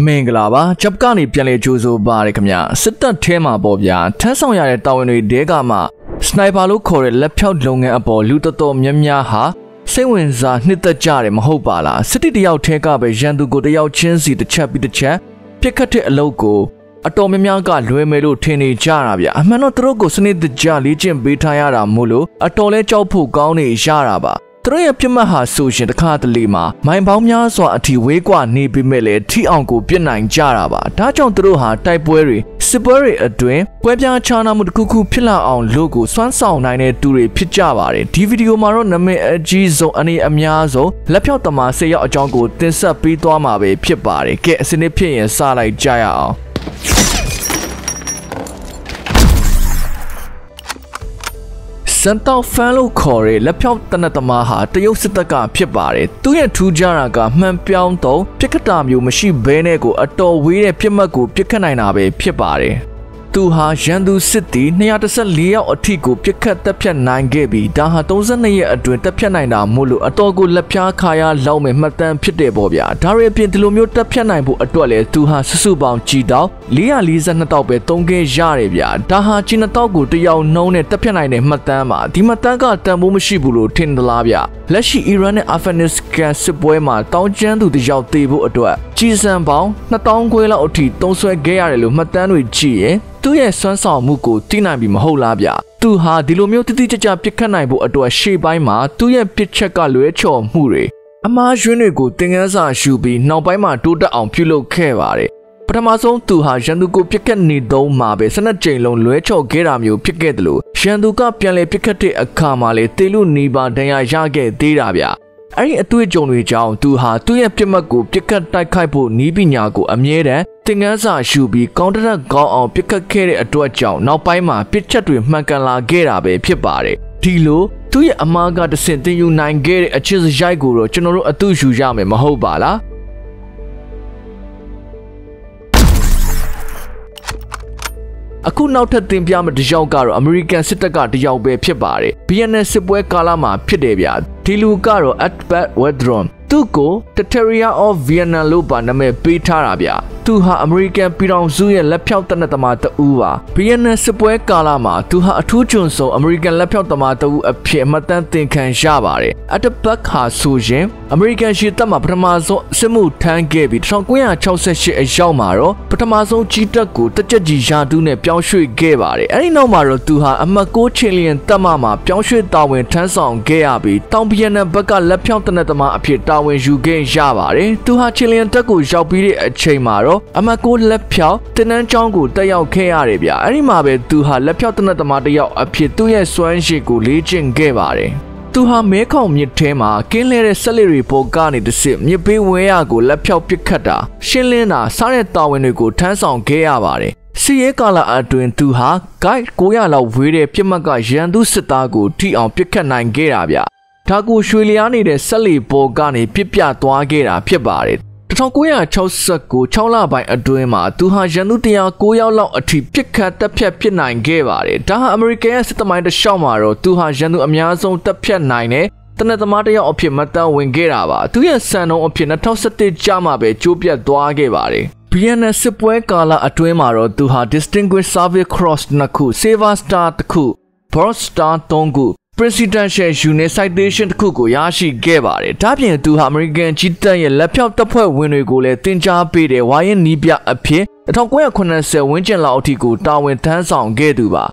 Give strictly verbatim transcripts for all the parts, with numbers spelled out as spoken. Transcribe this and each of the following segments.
Menglava, Chapkani Piale Juzo Barikamia, Sita Tema Bobia, Tassoya Tawini Degama, Snipalu Kore, Lepchout Lunga Abo, Lutato Myamyaha, Sewinza, Nita Jarim, Hopala, City the out take up a Jandu go the out chinsi the chappy the chair, Picate a logo, Atomyanga, Luemelu Tini Jarabia, Manotrogo Snid the Jali Jim Bitayara Mulu, Atole Chopu Gauni Jaraba. Three of Pimaha Sushi the Card Lima, my Baumia saw a tea wigwa ni bimele, tea uncle Pianang Jaraba, Tajon Druha, Typewary, Siburi a twin, Webia Chana Mud Cuckoo Pillar on logo, Swan Sound nine Duri Pijavari, T video Maroname a Gizo ani Amiazo, Lapiotama say a jongo, Tensa Pitoamabe, Pipari, get Sinipi and Salai Jaya. Santa fellow Corey, Lapel Tanatamaha, the Yositaka Pipari, two and two Jaraga, Mampianto, Picatamu, Mashi Benego, a tall weed, Pimaku, Picaninabe, Pipari. Tuha, Jandu City, Neatasa Lia or Tiku, Picat the Pianine Gaby, Daha Tozania, a drink the Pianina, Mulu, a togo Lapia Kaya, Laume, Matan Pite Bobia, Daria Pintilumio, the Pianaibu, a toilet, Tuha, Susubam, Chidao, Lia Liza Natabe, Tonge Jaribia, Daha Chinatogu, the Yao known at the Pianine, Matama, Timatanga, Tamushibulu, Tindalabia, Lashi Iran, Afghanis, Casipoema, Tau Jandu, the Yao Tibu, a toa, Chisambao, Natanguela or Tea, Tonso Gayarelu, Matan with G. Two years son saw Muku, Tina be Maholabia. Two hard Dilumio to teach a Picanaibo at a she by ma, two year picture Galuecho, Muri. A ma Junego, thingers are should be now by ma to the Ampulo Cavari. But Amazon two ha Janduko Picani do Mabe, Sana Jalon Luecho Geramu Picadlu, Shanduka Piale Picate a Kamale, Telu Niba, Daya Jage, Dirabia. I at two John Wijao, two ha, two year Pimago, Picat Kaipo, Nibinago, Amiera, Tingaza should be counted a go on Picat Kere at Dwachao, now by ma, picture to Makala Gerabe, Pipare. Tilo, two year Amaga the Saint you nine Gere, a Chis Jaiguro, General Atushu Jame, Mahobala. I could not tell them Yama the Jogaro, American Sitaga the Yaube Pipare, P N S Sibwe Kalama, Pidevia, Tilu Garo at Bad Wedron, Tuko, the Terrier of Vienna Lupa Name Pitarabia, Tuha American Piron Zuya Lapiotanamata Uva, P N S Sibwe Kalama, Tuha Tujunso, American Lapiotamata appear Matan Tinkan Javare, at the Bakha Sujim, American Shitama Pramazo, Semu Tangabi, Tranquia Chauseshi a Jaumaro, Patamazo Chitaku, Tajaji Jadune Pianshui Gavare, any no maro Tuha, Amako Chilean Tamama, Pianshui Darwin Tanson Gayabi, Tampiana Baka Lapiotanatama appear Darwin Juge Javare, Tuha Chilean Taku Jaupiri at Chamaro, Amako Lepiao, Tenan Jangu, Dayao K Arabia, any mabe Tuha Lapiotanatama Dayao appear two years Swanshiku Legion Gavare. Tuha Meko Mutema, Kinlere Salary Pogani the Sim, Nipi Weago, Lapio Picata, Shilena, Sanet Darwinigo, Tanson Gayavare. See a color at doing Tuha, Guide Goyala Vide Pimaga Jandu Sitago, T on Picanine Garabia. Tagu Shuliani de Sally Pogani, Pipia Tuagera, Pibari. Tagoya Chausaku, Chola by Aduema, Tuha Janutia, Goyala, a tree picat, the Pianine Gavari. Taha America Sitamai the Shamaro, Tuha Janu Amiazo, the Pianine. Tanatamatia of Pimata Wingerava, two years Sano of Pinatosati Jamabe, Jupia Duagevari. P N S Sipwe Kala Atuemaro, Tuha Distinguished Savia Cross Naku, Seva Star Taku, Port Star Tongu. Presidential Unit Citation Kuku Yashi Gavare, Tapian to American Chita, Lapia Tapa Winugule, Tinja Pede, Wayan Nibia appear, the Tongue Conessa, Winjan Lautiku, Darwin Tanson Geduba.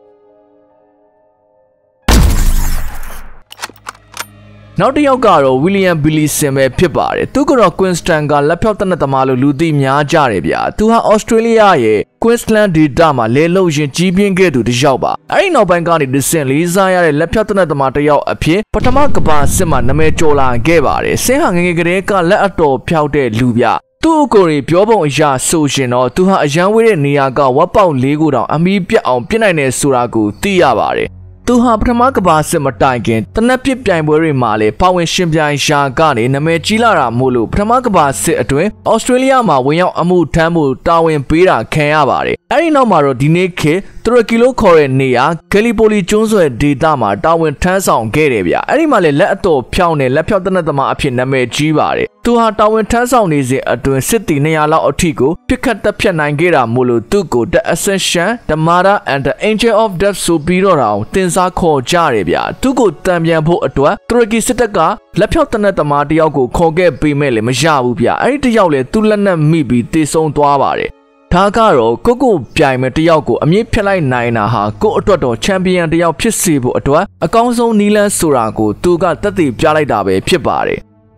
Now the Yogaro, William Billy Seme Pipare, Tukura Queenstanga, Lapiotanatamalu Ludi Mia Jarabia, to her Australia, Queensland di Dama, Lelo Jibian Gedu de Jauba. I know Bangani descendly, Zaya, Lapiotanatamatao appear, Patamakaba Sima Name Jola Gavare, Sehang Greka, Lato Piaude Lubia. Tu Kori Piobo Ja Sojin or to her Janwe Niaga, Wapao Ligura, Amibia on Pinane Suragu, Tiavare. Tuha Pramakaba Simatagan, Tanapi Pianbury Male, Pawin Shimpian Shagani, Namechila Mulu, Pramakaba Sit Australia Ma, Wiyan Amu Tamu, Darwin Pira, Kayabari. အဲ့ဒီနောက်မှာတော့ဒီနေ့ခေတူရကီလိုခေါ်တဲ့နေရာဂလီပိုလီကျွန်းဆွယ်ဒေသမှာတာဝန်ထမ်းဆောင်ခဲ့တယ်ဗျအဲ့ဒီမှာလည်းလက်အတော်ဖြောင်းနဲ့လက်ဖြောက်တနက်သမားအဖြစ်နာမည်ကြီးပါတယ်သူဟာတာဝန်ထမ်းဆောင်နေစဉ်အတွင်းစစ်တီtwo hundredလောက်အထိကိုပြစ်ခတ်တပ်ဖြတ်နိုင်ခဲ့တာမို့လို့သူ့ကို The Ascension, The Mara and the Angel of Death ဆိုပြီးတော့တောင်တင်စားခေါ်ကြတယ်ဗျသူ့ကိုတံပြန်ဖို့အတွက်တူရကီစစ်တပ်ကလက်ဖြောက်တနက်သမားတယောက်ကိုခေါ်ခဲ့ပေးမဲ့လည်းမရဘူးဗျအဲ့ဒီတယောက်လည်းသူ့လက်နက်မိပြီးတေဆုံးသွားပါတယ်ဒါကတော့ကိုကိုပြိုင်မဲ့တယောက်ကိုအမြင့်ဖြတ်လိုက်နိုင်တာဟာကိုအတွက်တော့ချန်ပီယံတယောက်ဖြစ်စေဖို့အတွက်အကောင်းဆုံးနီလန်ဆိုတာကိုသူကသက်သေပြလိုက်တာပဲဖြစ်ပါတယ်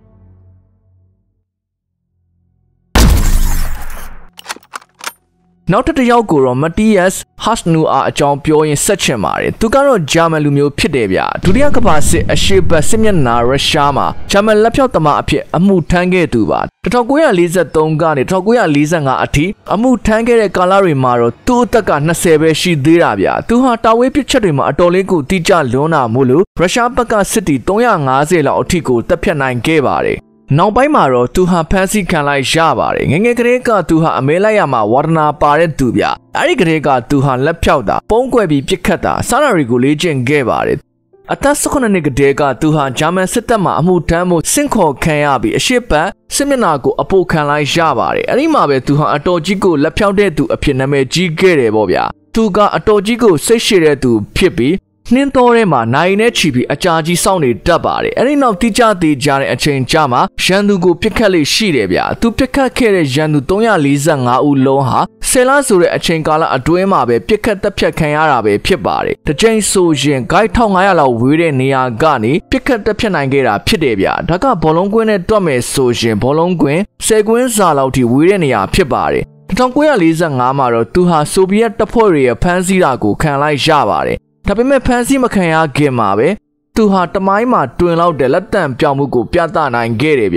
နောက်တစ်ယောက်ကိုတော့ Matthias Hasnuar အကြောင်းပြောရင်ဆက်ချင်ပါတယ်သူကတော့ဂျာမန်လူမျိုးဖြစ်တယ်ဗျဒုတိယကမ္ဘာစစ်အရှေ့ဘက်စစ်မျက်နှာရုရှားမှာဂျာမန်လက်ဖြောက်သမားအဖြစ်အမှုထမ်းခဲ့သူပါnineteen forty-threeကနေnineteen forty-fiveအထိအမှုထမ်းခဲ့တဲ့ကာလတွေမှာတော့သူ့အသက်ကtwentyပဲရှိသေးတာဗျသူဟာတာဝေးပစ်ချက်တွေမှာအတော်လေးကိုတိကျလွန်းတာမို့လို့ရုရှားဘက်ကစစ်တီthree hundred fiftyလောက်အထိကိုတပ်ဖြတ်နိုင်ခဲ့ပါတယ်နောက်ပိုင်းမှာတော့သူဟာဖမ်းဆီးခံလိုက်ရပါတယ်ငငယ်ကလေးကသူဟာအမဲလိုက်ရမှာဝါဒနာပါတဲ့သူဗျအဲ့ဒီကလေးကသူဟာလက်ဖြောက်တာပုံးကွယ်ပြီးပြစ်ခတ်တာစားတာတွေကိုလေ့ကျင့်ခဲ့ပါတယ်အသက်eighteenနှစ်ကတည်းကသူဟာဂျာမန်စစ်တပ်မှအမှုထမ်းမှုစင့်ခေါ်ခံရပြီးအရှိတ်ပတ်စစ်မျက်နှာကိုအပိုခံလိုက်ရပါတယ်အဲ့ဒီမှာပဲသူဟာအတော်ကြီးကိုလက်ဖြောက်တဲ့သူအဖြစ်နာမည်ကြီးခဲ့တယ်ပေါ့ဗျာသူကအတော်ကြီးကိုစိတ်ရှည်တဲ့သူဖြစ်ပြီးနှင်းတော်ထဲမှာနိုင်နဲ့ချီပြီးအကြာကြီးစောင့်နေတတ်ပါတယ်အဲ့ဒီနောက်တိကျသေးကြတဲ့အချိန်ကြာမှာရန်သူကိုပြစ်ခတ်လေးရှိတယ်ဗျာသူပြစ်ခတ်ခဲ့တဲ့ရန်သူthree hundred forty-fiveဦးလုံးဟာဆယ်လဆိုတဲ့အချိန်ကာလအတွင်းမှာပဲပြစ်ခတ်တပ်ဖြတ်ခံရတာပဲဖြစ်ပါတယ်တစ်ချိန်ဆိုရင် guide one thousand five hundredလောက်ဝေးတဲ့နေရာကနေပြစ်ခတ်တပ်ဖြတ်နိုင်ခဲ့တာဖြစ်တယ်ဗျာဒါကဘောလုံးကွင်းနဲ့တွက်မယ်ဆိုရင်ဘောလုံးကွင်းtenကွင်းစာလောက်ထိဝေးတဲ့နေရာဖြစ်ပါတယ်nineteen forty-fiveမှာတော့သူဟာဆိုဗီယက်တပ်ဖွဲ့တွေရဲ့ဖမ်းဆီးတာကိုခံလိုက်ရပါတယ်ဒါပေမဲ့ဖမ်းဆီးမခံရခင်မှာပဲသူဟာတမိုင်းမှာတွင်လောက်တဲ့လက်တံပြောင်းမှုကိုပြသနိုင်ခဲ့တယ်ဗျ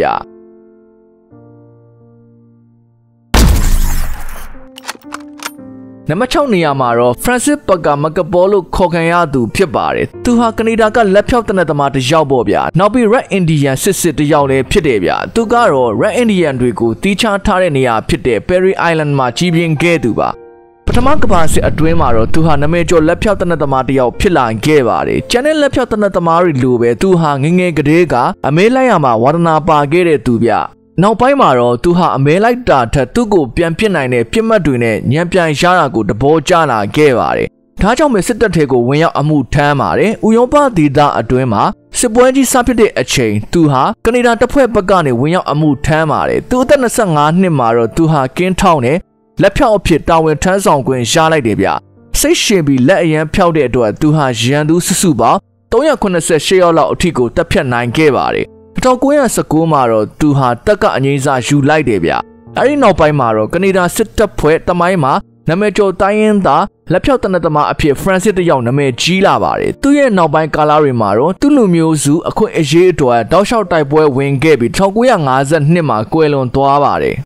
နံပါတ်sixနေရာမှာတော့ Francis Parker Macapol လို့ခေါ်ခံရသူဖြစ်ပါတယ်သူဟာကနေဒါကလက်ဖြောက်တနက်သမားတစ်ယောက်ပေါ့ဗျာနောက်ပြီး Red Indian စစ်စစ်တစ်ယောက်လည်းဖြစ်တယ်ဗျသူကတော့ Red Indian တွေကိုတီးခြားထားတဲ့နေရာဖြစ်တဲ့ Perry Island မှာကြီးပြင်းခဲ့သူပါပထမကမ္ဘာစစ်အတွင်းမှာတော့သူဟာနာမည်ကျော်လက်ဖြောက်တနက်သမားတယောက်ဖြစ်လာခဲ့ပါတယ်ကျန်တဲ့လက်ဖြောက်တနက်သမားတွေလိုပဲသူဟာငငယ်ကလေးကအမဲလိုက်ရမှာဝါဒနာပါခဲ့တဲ့သူဗျနောက်ပိုင်းမှာတော့သူဟာအမဲလိုက်တာထက်သူ့ကိုပြန်ပစ်နိုင်တဲ့ပြစ်မှတ်တွေနဲ့ညံပြန်ရတာကိုတဘောကျလာခဲ့ပါတယ်ဒါကြောင့်ပဲစစ်တပ်ထဲကိုဝင်ရောက်အမှုထမ်းပါတယ်ဥရောပဒေသအတွင်းမှာစစ်ပွဲကြီးစဖြစ်တဲ့အချိန်သူဟာကနေဒါတပ်ဖွဲ့ဘက်ကနေဝင်ရောက်အမှုထမ်းပါတယ်သူအသက်twenty-fiveနှစ်မှာတော့သူဟာကင်းထောင်းနဲ့လက်ဖြောက်အဖြစ်တာဝန်ထမ်းဆောင်ခွင့်ရလိုက်တယ်ဗျစိတ်ရှင်ပြီးလက်အရန်ဖြောက်တဲ့အတွက်သူဟာရန်သူစုစုပေါင်းthree hundred seventy-eightယောက်လောက်အထိကိုတပ်ဖြတ်နိုင်ခဲ့ပါတယ်nineteen nineteenမှာတော့သူဟာတက်ကအငိမ့်စာယူလိုက်တယ်ဗျအဲဒီနောက်ပိုင်းမှာတော့ကနေဒါစစ်တပ်ဖွဲ့တမိုင်းမှာနာမည်ကျော်တိုင်းရင်းသားလက်ဖြောက်တနက်သမားအဖြစ် Francis တယောက်နာမည်ကြီးလာပါတယ်သူရဲ့နောက်ပိုင်းကာလတွေမှာတော့သူ့လူမျိုးစုအခွင့်အရေးအတွက်တောက်လျှောက်တိုက်ပွဲဝင်ခဲ့ပြီးnineteen fifty-twoမှာကွယ်လွန်သွားပါတယ်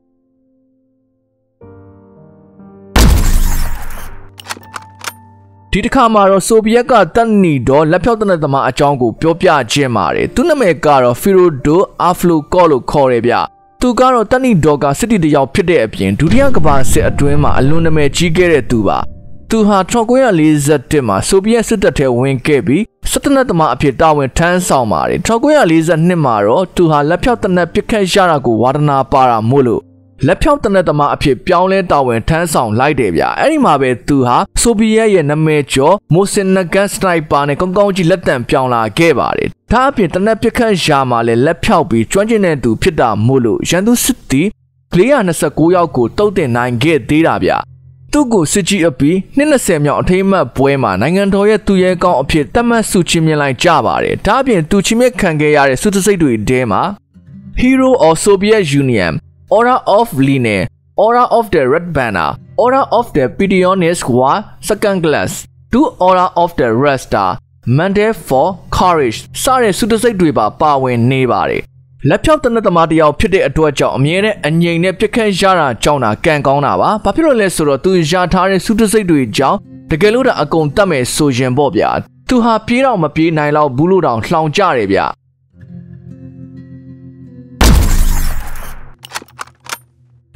ဒီတစ်ခါမှာတော့ဆိုဗီယက်ကတပ်နီတော့လက်ဖြောက်တနက်သမားအကြောင်းကိုပြောပြခြင်းပါတယ်သူနာမည်ကတော့ Fyodor Avlukov လို့ခေါ်တယ်ဗျသူကတော့တပ်နီတော့ကစစ်တီတယောက်ဖြစ်တဲ့အပြင်ဒုတိယကမ္ဘာစစ်အတွင်းမှာအလွန်နာမည်ကြီးခဲ့တဲ့သူပါသူဟာnineteen forty-oneမှာဆိုဗီယက်စစ်တပ်ထဲဝင်ခဲ့ပြီးစစ်တနက်သမားအဖြစ်တာဝန်ထမ်းဆောင်ပါတယ်nineteen forty-twoမှာတော့သူဟာလက်ဖြောက်တနက်ပစ်ခတ်ရတာကိုဝါဒနာပါတာမို့လို့လက်ဖြောက်တနက်သမားအဖြစ်ပြောင်းလဲတာဝန်ထမ်းဆောင်လိုက်တယ်ဗျအဲ့ဒီမှာပဲသူဟာဆိုဗီယက်ရဲ့နာမည်ကျော်မိုဆင်နဂန်စနိုက်ပါနဲ့ကောင်းကောင်းကြီးလက်တံပြောင်းလာခဲ့ပါတယ်ဒါအပြင်တနက်ပစ်ခတ်ရာမှာလည်းလက်ဖြောက်ပြီးကျွမ်းကျင်တဲ့သူဖြစ်တာမို့လို့ရန်သူစစ်တီfour hundred twenty-nineယောက်ကိုတုတ်တင်နိုင်ခဲ့သေးတာဗျသူ့ကိုစစ်ကြီးအပြီးtwentyမြောက်အထိမ်းအမှတ်ပွဲမှာနိုင်ငံတော်ရဲ့သူရဲကောင်းအဖြစ်သတ်မှတ်ဆုချီးမြှင့်လိုက်ကြပါတယ်ဒါအပြင်သူချီးမြှင့်ခံခဲ့ရတဲ့ဆုတစိတ်တွေထဲမှာ Hero of Soviet Union Order of Lenin, Order of the Red Banner, Order of the Pityonist War, Second Class, two Order of the Red Star, Mandate for Courage စတဲ့ဆုတစိတ်တွေပါပါဝင်နေပါတယ်လက်ဖြောက်တနက်သမားတယောက်ဖြစ်တဲ့အတွက်ကြောင့်အမြဲတမ်းအငြိမ်နဲ့ပြစ်ခတ်ရတာကြောင့်တာကံကောင်းတာပါဘာဖြစ်လို့လဲဆိုတော့သူရထားတဲ့ဆုတစိတ်တွေကြောင့်တကယ်လို့ဒါအကုန်တတ်မယ်ဆိုရင်ပေါ့ဗျာသူဟာပြေးတော့မပြေးနိုင်တော့ဘူးလို့တောင်လှောင်ကြတယ်ဗျ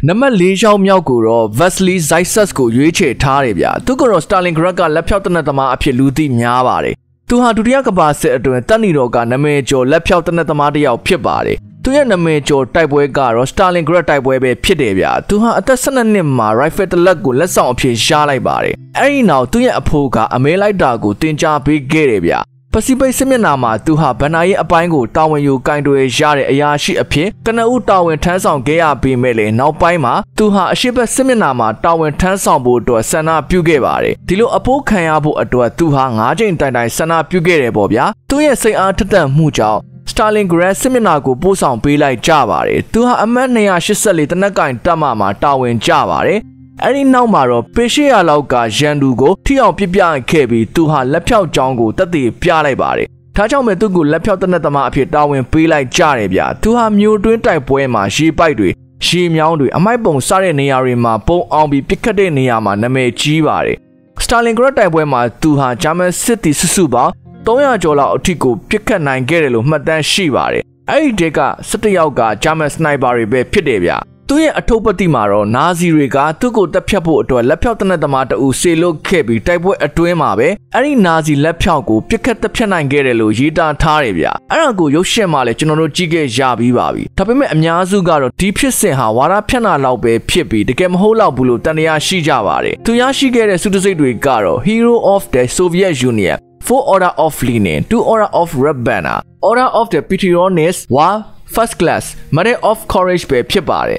နံပါတ်၄ရှောင်းမြောက်ကိုတော့ Wesley Zysas ကိုရွေးချယ်ထားတယ်ဗျသူကတော့ Stalingrad ကလက်ဖြောက်တနက်သမားအဖြစ်လူသိများပါတယ်သူဟာဒုတိယကမ္ဘာစစ်အတွင်းတပ်နီတော်ကနာမည်ကျော်လက်ဖြောက်တနက်သမားတစ်ယောက်ဖြစ်ပါတယ်သူရဲ့နာမည်ကျော်တိုက်ပွဲကတော့ Stalingrad တိုက်ပွဲပဲဖြစ်တယ်ဗျသူဟာအသက်၁၂နှစ်မှာ rifle တစ်လက်ကိုလက်ဆောင်အဖြစ်ရှားလိုက်ပါတယ်အဲ့ဒီနောက်သူရဲ့အဖိုးကအမဲလိုက်တာကိုတင်ကြားပေးခဲ့တယ်ဗျပစိဖိတ်စစ်မျက်နှာမှာသူဟာဗန်နာရဲ့အပိုင်းကိုတာဝန်ယူကင်တွယ်ရတဲ့အရာရှိအဖြစ်ကနဦးတာဝန်ထမ်းဆောင်ခဲ့ရပြီးမဲ့လေနောက်ပိုင်းမှာသူဟာအရှိတ်စစ်မျက်နှာမှာတာဝန်ထမ်းဆောင်ဖို့အတွက်ဆန္ဒပြုခဲ့ပါတယ်ဒီလိုအဖိုးခံရဖို့အတွက်သူဟာ၅ချိန်တိုင်တိုင်ဆန္ဒပြုခဲ့တယ်ပေါ့ဗျာသူရဲ့စိတ်အားထက်သန်မှုကြောင့်Stalingrad စစ်မျက်နှာကိုပို့ဆောင်ပေးလိုက်ကြပါတယ်သူဟာအမတ်၂၈၄တနက်ကင်တပ်မှမှာတာဝန်ကျပါတယ်အဲ့ဒီနောက်မှာတော့ပေရှေရလောက်ကရန်သူကိုထိအောင်ပြပြခဲ့ပြီးသူဟာလက်ဖြောက်ကြောင်းကိုတက်တည်ပြလိုက်ပါတယ်။ဒါကြောင့်ပဲသူ့ကိုလက်ဖြောက်တနက်သမားအဖြစ်တာဝန်ပေးလိုက်ကြတယ်ဗျ။သူဟာမြို့တွင်းတိုက်ပွဲမှာရေပိုက်တွေရေမြောင်းတွေအမိုက်ပုံစားတဲ့နေရာတွေမှာပုံအောင်ပြီးပစ်ခတ်တဲ့နေရာမှာနာမည်ကြီးပါတယ်။ Stalingrad တိုက်ပွဲမှာသူဟာဂျာမန်စစ်တီစုစုပေါင်း၃၀၀ကျော်လောက်အထိကိုပစ်ခတ်နိုင်ခဲ့တယ်လို့မှတ်တမ်းရှိပါတယ်။အဲ့ဒီတက်က၁၁ယောက်ကဂျာမန်စနိုက်ပါတွေပဲဖြစ်တယ်ဗျ။သူရဲ့အထုပ်ပတိမှာတော့နာဇီတွေကသူ့ကိုတပ်ဖြတ်ဖို့အတွက်လက်ဖြောက်တနက်သမားတအူစေလွတ်ခဲ့ပြီးတိုက်ပွဲအတွင်းမှာပဲအဲ့ဒီနာဇီလက်ဖြောက်ကိုပြစ်ခတ်တပ်ဖြတ်နိုင်ခဲ့တယ်လို့ရေးသားထားတယ်ဗျအဲ့ဒါကိုရုပ်ရှင်မှာလည်းကျွန်တော်တို့ကြည့်ခဲ့ရပြီးပါပြီဒါပေမဲ့အများစုကတော့ဒီဖြစ်စဉ်ဟာဝါဒဖြန့်တာလောက်ပဲဖြစ်ပြီးတကယ်မဟုတ်လောက်ဘူးလို့တန်တရားရှိကြပါတယ်သူရရှိခဲ့တဲ့စုတစိတ်တွေကတော့ Hero of the Soviet Union Four Order of Lenin Two Order of Red Banner Order of the Petronas War First Class Medal of Courage ပဲဖြစ်ပါတယ်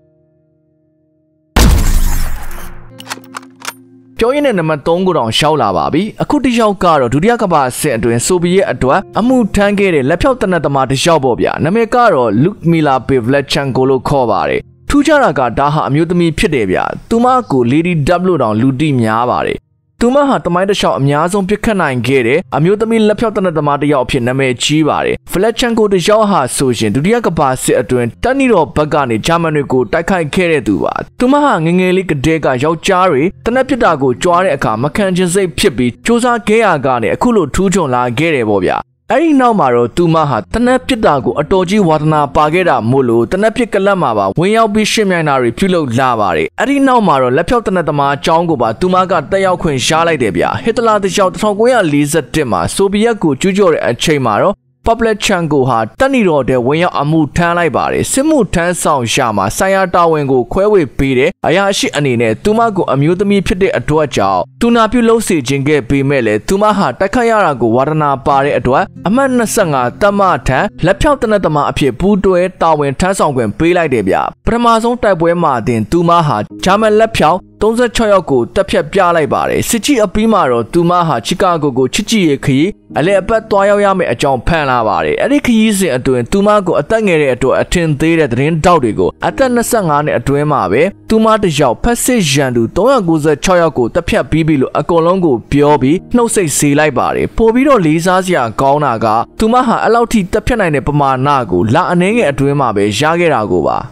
ပြောရင်းနဲ့နံပါတ်၃ကိုတောင်ရှောက်လာပါပြီအခုတစ်ယောက်ကတော့ဒုတိယကမ္ဘာစစ်အတွင်းဆိုဗီယက်အတွက်အမှုထမ်းခဲ့တဲ့လက်ဖြောက်တနက်သမားတစ်ယောက်ပေါ့ဗျာနာမည်ကတော့ Lyudmila Pavlyuchenko လို့ခေါ်ပါတယ်ထူးခြားတာကဒါဟာအမျိုးသမီးဖြစ်တယ်ဗျာသူမကို Lady W လို့တောင်လူတိများပါတယ်သူမဟာတမိုင်းတစ်လျှောက်အများဆုံးပြစ်ခတ်နိုင်ခဲ့တဲ့အမျိုးသမီးလက်ဖြောက်တနက်သမားတစ်ယောက်အဖြစ်နာမည်ကြီးပါတယ်။ Pavlyuchenko တစ်ယောက်ဟာဆိုရင်ဒုတိယကမ္ဘာစစ်အတွင်းတနီတော်ဘက်ကနေဂျာမန်တွေကိုတိုက်ခိုက်ခဲ့တဲ့သူပါ။သူမဟာငငယ်လေးကတည်းကယောက်ျားတွေတနက်ပစ်တာကိုကြွားတဲ့အခါမခံချင်စိတ်ဖြစ်ပြီးစူးစမ်းခဲ့ရကနေအခုလိုထူးချွန်လာခဲ့တယ်ပေါ့ဗျာ။အဲ့ဒီနောက်မှာတော့သူမဟာတနက်ပစ်တာကိုအတော်ကြီးဝါသနာပါခဲ့တာမို့လို့တနက်ပစ်ကလပ်မှာပါဝင်ရောက်ပြီးရှင်းမြိုင်တာတွေပြုလုပ်လာပါတယ်။အဲ့ဒီနောက်မှာတော့လက်ဖြောက်တနက်သမားအကြောင်းကိုပါသူမကတက်ရောက်ခွင့်ရှားလိုက်တယ်ဗျာ။ဟစ်တလာတကြောင်၁၉၄၁မှာဆိုဗီယက်ကိုကျူးကျော်တဲ့အချိန်မှာတော့Pavlyuchenko ဟာတပ်နီတော်တဲ့ဝင်ရောက်အမှုထမ်းလိုက်ပါတယ်စစ်မှုထမ်းဆောင်ရှာမှာဆိုင်ရာတာဝန်ကိုခွဲဝေပေးတဲ့အရာရှိအနေနဲ့သူမကိုအမျိုးသမီးဖြစ်တဲ့အတွက်ကြောင့်သူနာပြုလုပ်စေခြင်းခဲ့ပေမဲ့လည်းသူမဟာတိုက်ခိုက်ရတာကိုဝါဒနာပါတဲ့အတွက်အမှတ်၂၅တမထံလက်ဖြောက်တနက်သမားအဖြစ်ပူးတွဲတာဝန်ထမ်းဆောင်ခွင့်ပေးလိုက်တယ်ဗျပထမဆုံးတိုက်ပွဲမှာတင်သူမဟာဂျာမန်လက်ဖြောက်၃၆ယောက်ကိုတပ်ဖြတ်ပြလိုက်ပါတယ်စစ်ကြီးအပြီးမှာတော့သူမဟာချီကာဂိုကိုချစ်ကြည်ရေးခရီးအလဲအပတ်သွားရောက်ရမယ့်အကြောင်းဖန်လာပါတယ်အဲ့ဒီခရီးစဉ်အတွင်းသူမကိုအသက်ငယ်တဲ့အတွက်အထင်သေးတဲ့သတင်းတောက်တွေကိုအသက်၂၅နှစ်အတွင်းမှာပဲသူမတစ်ယောက်ဖက်စစ်ရန်သူ၃၉၆ယောက်ကိုတပ်ဖြတ်ပြီးပြီလို့အကုန်လုံးကိုပြောပြီးနှုတ်ဆက်စေလိုက်ပါတယ်ပို့ပြီးတော့လေးစားစရာကောင်းတာကသူမဟာအဲ့လောက်ထိတပ်ဖြတ်နိုင်တဲ့ပမာဏကိုလအနည်းငယ်အတွင်းမှာပဲရခဲ့တာကိုပါ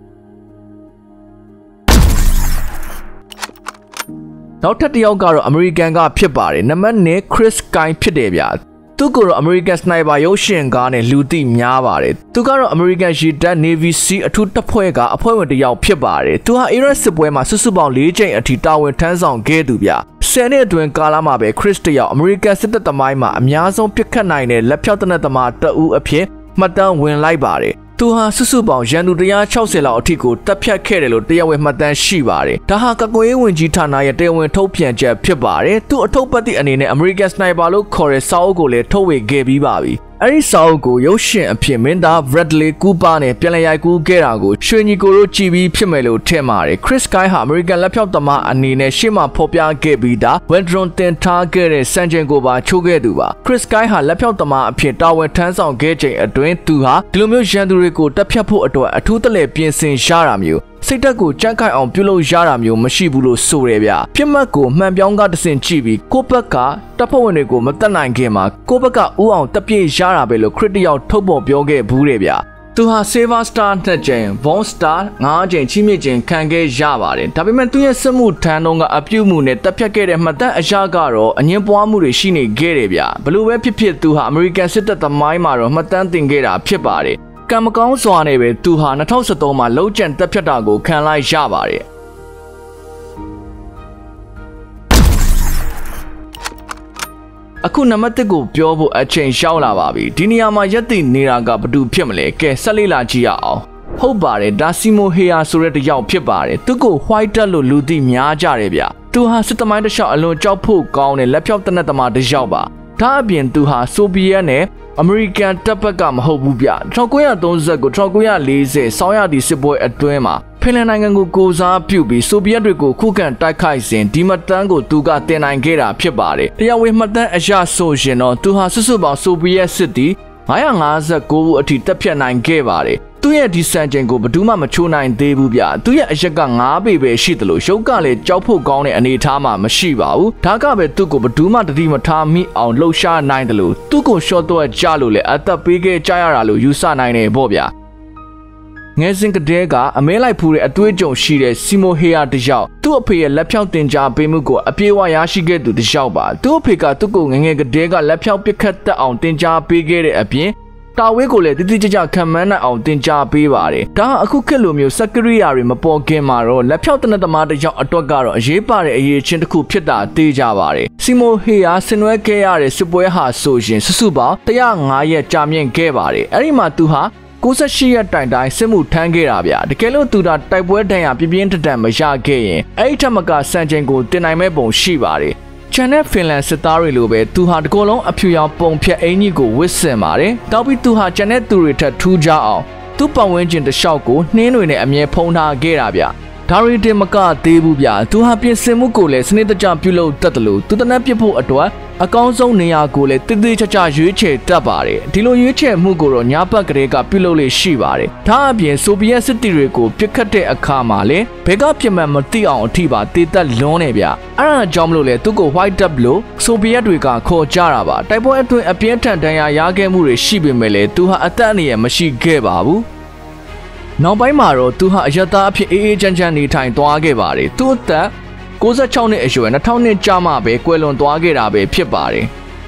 နောက်ထပ်တစ်ယောက်ကတော့အမေရိကန်ကဖြစ်ပါတယ်နံပါတ်၂ Chris Kine ဖြစ်တယ်ဗျသူကတော့ American Sniper ရုပ်ရှင်ကားနဲ့လူသိများပါတယ်သူကတော့ American ရေတပ် Navy Sea အထူးတပ်ဖွဲ့ကအဖွဲ့ဝင်တစ်ယောက်ဖြစ်ပါတယ်သူဟာ Iraq စစ်ပွဲမှာစုစုပေါင်း၄ကြိမ်အထိတာဝန်ထမ်းဆောင်ခဲ့သူဗျဆယ်နှစ်အတွင်းကာလမှာပဲ Chris တယောက် American စစ်တပ်သမိုင်းမှာအများဆုံးပစ်ခတ်နိုင်တဲ့လက်ဖြောက်တနက်သမားတအူးအဖြစ်မှတ်တမ်းဝင်လိုက်ပါတယ်သူဟာစုစုပေါင်းရန်သူ၁၆၀လောက်အထိကိုတပ်ဖြတ်ခဲ့တယ်လို့တရားဝင်မှတ်တမ်းရှိပါတယ်။ဒါဟာကာကွယ်ရေးဝန်ကြီးဌာနရဲ့တရားဝင်ထုတ်ပြန်ချက်ဖြစ်ပါတယ်။သူအထုပ်ပတ်သည့်အနေနဲ့ American Sniper လို့ခေါ်တဲ့စာအုပ်ကိုလည်းထုတ်ဝေခဲ့ပြီးပါပြီ။အဲဒီစာအုပ်ကိုရုပ်ရှင်အဖြစ်မင်းသား Bradley Cooper နဲ့ပြန်လည်ရိုက်ကူးခဲ့တာကိုရွှေညီကိုတို့ကြည်ပြီးဖြစ်မယ်လို့ထင်ပါတယ်။ Chris Kine ဟာ American လက်ဖြောက်သမားအနေနဲ့ရှေ့မှာဖော်ပြခဲ့ပြီးသား Wendron တင်ထားခဲ့တဲ့စံချိန်ကိုပါချိုးခဲ့သူပါ။ Chris Kine ဟာလက်ဖြောက်သမားအဖြစ်တာဝန်ထမ်းဆောင်ခဲ့ချိန်အတွင်းသူဟာဒီလိုမျိုးရန်သူတွေကိုတပ်ဖြတ်ဖို့အတွက်အထူးတလဲပြင်ဆင်ရတာမျိုးစိတ်ဓာတ်ကိုကြမ်းခိုင်အောင်ပြုလုပ်ရတာမျိုးမရှိဘူးလို့ဆိုရဗျပြစ်မှတ်ကိုမှန်ပြောင်းကတဆင့်ကြည့်ပြီးကိုယ့်ဘက်ကတပ်ဖွဲ့ဝင်တွေကိုမတက်နိုင်ခင်မှာကိုယ့်ဘက်ကဥအောင်တပြည့်ရတာပဲလို့ခရစ်တယောက်ထုတ်ပေါ်ပြောခဲ့ဘူးတယ်ဗျသူဟာ Silver Star နှစ်ကြိမ် Bronze Star ငါးကြိမ်ချီးမြှင့်ခြင်းခံခဲ့ရပါတယ်ဒါပေမဲ့သူရဲ့စစ်မှုထမ်းတော့ကအပြုမှုနဲ့တပ်ဖြတ်ခဲ့တဲ့မှတ်တမ်းအရာကတော့အငင်းပွားမှုတွေရှိနေခဲ့တယ်ဗျဘလို့ပဲဖြစ်ဖြစ်သူဟာ American စစ်တပ်သမိုင်းမှာတော့မှတ်တမ်းတင်ခဲ့တာဖြစ်ပါတယ်ကံမကောင်းစွာနဲ့ပဲသူဟာ၂၀၁၃မှာလုံးကျန်တက်ဖြတ်တာကိုခံလိုက်ရပါတယ်အခုနံပါတ်တစ်ကိုပြောဖို့အချိန်ရှောက်လာပါပြီဒီနေရာမှာရက်တည်နေတာကဘယ်သူဖြစ်မလဲကဲဆက်လေးလာကြည့်ရအောင်ဟုတ်ပါတယ်ဒါစီမိုဟေယာဆိုတဲ့တယောက်ဖြစ်ပါတယ်သူကို white တက်လို့လူသိများကြတယ်ဗျသူဟာစစ်သမိုင်းတစ်လျှောက်အလွန်ကြောက်ဖို့ကောင်းတဲ့လက်ဖြောက်တနက်သမားတစ်ယောက်ပါဒါအပြင်သူဟာဆိုဗီယက်နဲ့အမေရိကန်တပ်ဘက်ကမဟုတ်ဘူးဗျ၁၉၃၀ကို၁၉၄၀ဆောင်းရသည့်စစ်ပွဲအတွင်းမှာဖင်လန်နိုင်ငံကိုကိုစားပြုပြီးဆိုဗီယက်တွေကိုခုခံတိုက်ခိုက်စဉ်ဒီမတန်းကိုသူကတင်နိုင်ခဲ့တာဖြစ်ပါတယ်တရားဝင်မှတ်တမ်းအရဆိုရင်တော့သူဟာစုစုပေါင်းဆိုဗီယက်စစ်သည်၅၅၉ဦးအထိတပ်ဖြတ်နိုင်ခဲ့ပါတယ်သူရဲ့ဒီစံချိန်ကိုဘယ်သူမှမချိုးနိုင်သေးဘူးဗျသူရဲ့အရက်က၅ပေပဲရှိတယ်လို့ရုပ်ကလည်းကြောက်ဖို့ကောင်းတဲ့အနေအထားမှမရှိပါဘူးဒါကပဲသူ့ကိုဘယ်သူမှတတိမထားမိအောင်လှုပ်ရှားနိုင်တယ်လို့သူ့ကိုရှော့တော့ကြလို့လေအသက်ပေးခဲ့ကြရတာလို့ယူဆနိုင်တယ်ပေါ့ဗျငယ်စဉ်ကတည်းကအမဲလိုက်ဖူးတဲ့အတွေ့အကြုံရှိတဲ့စီမိုဟေယာတယောက်သူ့အဖေရဲ့လက်ဖြောက်တင်ကြားပေးမှုကိုအပြေအဝရရှိခဲ့သူတယောက်ပါသူ့အဖေကသူ့ကိုငငယ်ကတည်းကလက်ဖြောက်ပစ်ခတ်တတ်အောင်တင်ကြားပေးခဲ့တဲ့အပြင်တာဝဲကိုလည်းတိတိကျကျခံမှန်းနိုင်အောင်တင်ကြားပေးပါတယ်ဒါဟာအခုခေတ်လိုမျိုးစက်ကရိယာတွေမပေါ်ခင်မှာတော့လက်ဖြောက်တနက်သမားတယောက်အတွက်ကတော့အရေးပါတဲ့အရေးချင်းတစ်ခုဖြစ်တာသိကြပါတယ်စီမိုဟေယာဆင်နွှဲခဲ့ရတဲ့စစ်ပွဲဟာဆိုရင်စုစုပေါင်း၁၀၅ရက်ကြာမြင့်ခဲ့ပါတယ်အဲ့ဒီမှာသူဟာ၉၈ရက်တိုင်တိုင်စစ်မှုထမ်းခဲ့တာဗျတကယ်လို့သူတာတိုက်ပွဲတန်ရပြပြင်းထန်ထန်မရခဲ့ရင်အဲ့ဒီထက်မကစံချိန်ကိုတင်နိုင်မဲ့ပုံရှိပါတယ်ချန်တဲ့ဖင်လန်စစ်သားတွေလိုပဲသူဟာတကောလုံးအဖြူရောင်ပုံဖြတ်အင်ကြီးကိုဝစ်ဆင်ပါတယ်တောက်ပြီးသူဟာချန်တဲ့သူတွေထက်ထူးခြားအောင်သူ့ပတ်ဝန်းကျင်တစ်လျှောက်ကိုနှင်းတွေနဲ့အမြဲဖုံးထားခဲ့တာဗျဒါရီတင်မကသေးဘူးဗျသူဟာပြင်ဆင်မှုကိုလည်းစနစ်တကျပြုလုပ်တတ်တယ်လို့သူတနက်ပြဖို့အတွက်အကောင်းဆုံးနေရာကိုလည်းတိတိကျကျရွေးချယ်တတ်ပါတယ်ဒီလိုရွေးချယ်မှုကိုတော့ညာဘက်ကလေးကပြုလုပ်လေရှိပါတယ်ဒါအပြင်ဆိုဗီယက်စစ်တီတွေကိုပြစ်ခတ်တဲ့အခါမှာလည်းဘယ်ကပြစ်မှတ်မသိအောင်အထိပါတေးသက်လွန်းနေဗျအဲ့ဒါကြောင့်မလို့လေသူကို white dub လို့ဆိုဗီယက်တွေကခေါ်ကြတာပါတိုက်ပွဲအတွင်းအပြင်းထန်ဒဏ်ရာရခဲ့မှုတွေရှိပေမဲ့လည်းသူဟာအသက်အန္တရာယ်မရှိခဲ့ပါဘူးနောက်ပိုင်းမှာတော့သူဟာအယက်သားအဖြစ်အေးအေးချမ်းချမ်းနေထိုင်သွားခဲ့ပါတယ်သူ့အသက်၉၆နှစ်အရွယ်၂၀၀၀နှစ်ကြာမှပဲကွယ်လွန်သွားခဲ့တာပဲဖြစ်ပါတယ်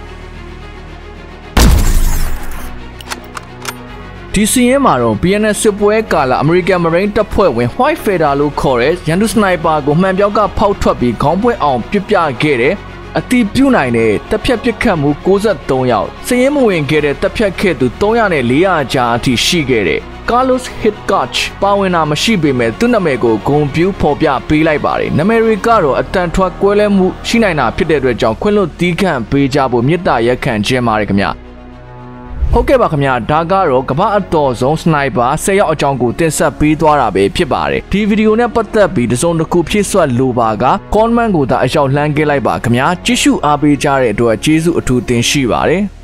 ဒီစီရင်မှာတော့ ဘီ အန် အက် စစ်ပွဲကာလ American Marine တပ်ဖွဲ့ဝင် White Feather လို့ခေါ်တဲ့ရန်သူစနိုက်ပါကိုမှန်ပြောက်ကဖောက်ထွက်ပြီးခေါင်းပွဲအောင်ပြစ်ပြခဲ့တဲ့အတီးပြုတ်နိုင်တဲ့တပ်ဖြတ်ပစ်ခတ်မှု၉၃ယောက်စည်ရင်မဝင်ခဲ့တဲ့တပ်ဖြတ်ခဲ့သူ၃၀၀နဲ့၄၀၀ကြားအထိရှိခဲ့တဲ့Carlos Hitchcock ပါဝင်တာမရှိပေမဲ့သူ့နာမည်ကိုဂုဏ်ပြုဖော်ပြပေးလိုက်ပါတယ်နာမည်တွေကတော့အတန်ထွက်ကွဲလဲမှုရှိနိုင်တာဖြစ်တဲ့အတွက်ကြောင့်ခွင့်လွှတ်တီးခန့်ပေးကြဖို့မြစ်တာရက်ခံခြင်းပါတယ်ခင်ဗျာဟုတ်ကဲ့ပါခင်ဗျာဒါကတော့ကမ္ဘာအတော်ဆုံးစနိုက်ပါ၁၀ယောက်အကြောင်းကိုတင်ဆက်ပေးသွားတာပဲဖြစ်ပါတယ်ဒီဗီဒီယိုနဲ့ပတ်သက်ပြီးတစုံတစ်ခုဖြည့်ဆွတ်လိုပါက comment ကိုသာအရောက်လှမ်းခဲ့လိုက်ပါခင်ဗျာကြည့်ရှုအားပေးကြတဲ့အတွက်ကျေးဇူးအထူးတင်ရှိပါတယ်